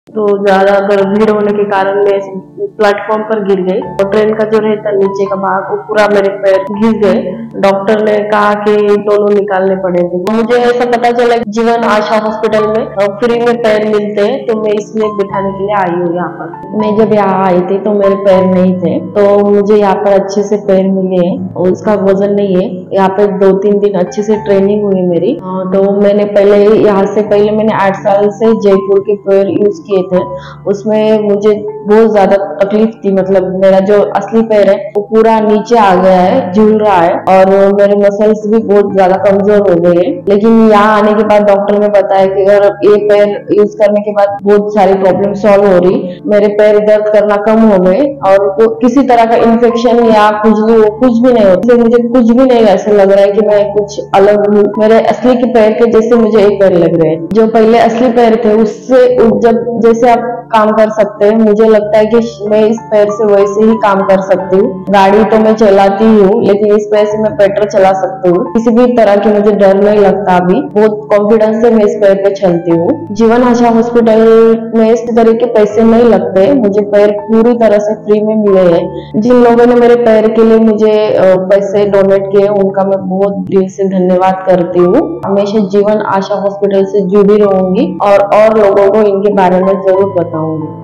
तो ज्यादातर भीड़ होने के कारण मैं प्लेटफॉर्म पर गिर गई और ट्रेन का जो रहता नीचे का भाग वो पूरा मेरे पैर घिस गए। डॉक्टर ने कहा कि दोनों निकालने पड़ेंगे। मुझे ऐसा पता चला कि जीवन आशा हॉस्पिटल में फ्री में पैर मिलते हैं, तो मैं इसलिए बिठाने के लिए आई हूँ यहाँ पर। मैं जब यहाँ आई थी तो मेरे पैर नहीं थे, तो मुझे यहाँ पर अच्छे से पैर मिले हैं और उसका वजन नहीं है। यहाँ पे 2-3 दिन अच्छे से ट्रेनिंग हुई मेरी। तो मैंने यहाँ से पहले मैंने 8 साल से जयपुर के पैर यूज किए थे। उसमें मुझे बहुत ज्यादा तकलीफ थी, मतलब मेरा जो असली पैर है वो पूरा नीचे आ गया है, झूल रहा है और मेरे मसल्स भी बहुत ज्यादा कमजोर हो गए हैं। लेकिन यहाँ आने के बाद डॉक्टर ने बताया कि अगर ये पैर यूज करने के बाद बहुत सारी प्रॉब्लम सॉल्व हो रही, मेरे पैर दर्द करना कम हो गए और तो किसी तरह का इन्फेक्शन या खुजली वो कुछ भी नहीं होती। मुझे कुछ भी नहीं ऐसा लग रहा है कि मैं कुछ अलग हूँ। मेरे असली के पैर के जैसे मुझे एक पैर लग रहे हैं। जो पहले असली पैर थे उससे जब जैसे आप काम कर सकते हैं, मुझे लगता है कि मैं इस पैर से वैसे ही काम कर सकती हूँ। गाड़ी तो मैं चलाती हूँ लेकिन इस पैर से मैं पेट्रोल चला सकती हूँ। किसी भी तरह की मुझे डर नहीं लगता। अभी बहुत कॉन्फिडेंस से मैं इस पैर पे चलती हूँ। जीवन आशा हॉस्पिटल में इस तरह के पैसे नहीं लगते, मुझे पैर पूरी तरह से फ्री में मिले हैं। जिन लोगों ने मेरे पैर के लिए मुझे पैसे डोनेट किए उनका मैं बहुत दिल से धन्यवाद करती हूँ। हमेशा जीवन आशा हॉस्पिटल से जुड़ी रहूंगी और लोगों को इनके बारे में जरूर बताऊंगी।